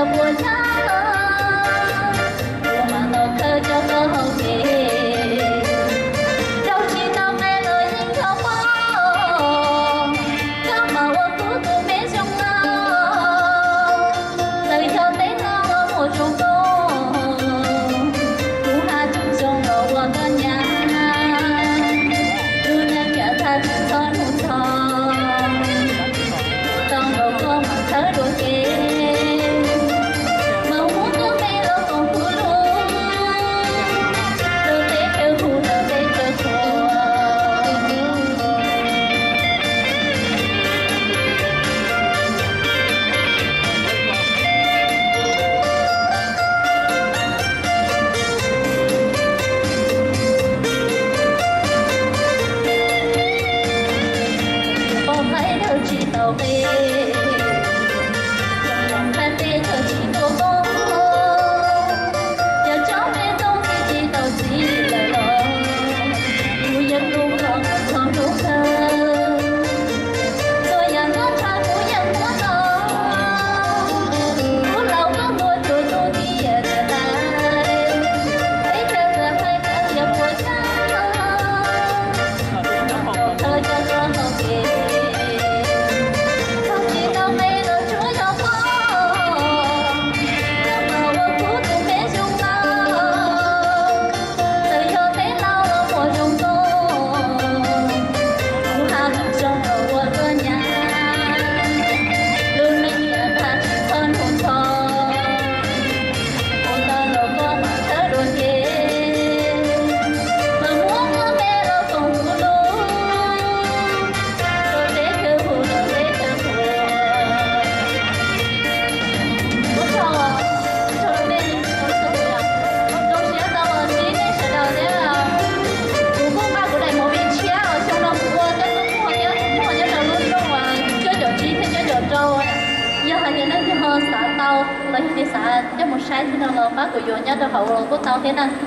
đi xã cho một sáng thì nó bác của vô nhất được hậu của tao thế này.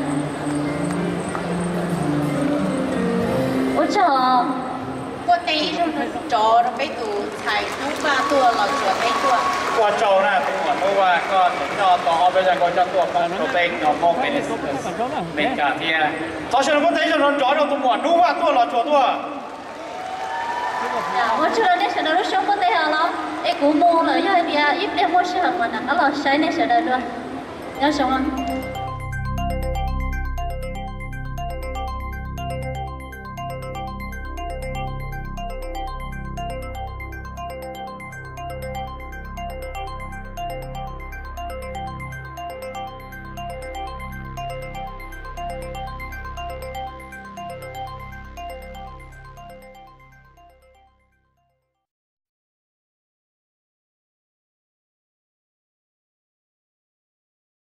Ôi trời, qua đây cho nó mấy tụ xài đúng ba tua là chuột mấy tua. qua trâu nè tôi hỏiเมื่อวานก็ถึงจะต่อไปจากคนจะตัวก็ตัวเต็งเรามองเป็นเป็นการที่เขาชวนคนไทยชวนจอเราตัวหมวนรู้ว่าตัวเราชัวตัว我出来那时候生活在好了，哎，古木了，有一点一点我适合我呢，我老晒那时候了，要什么？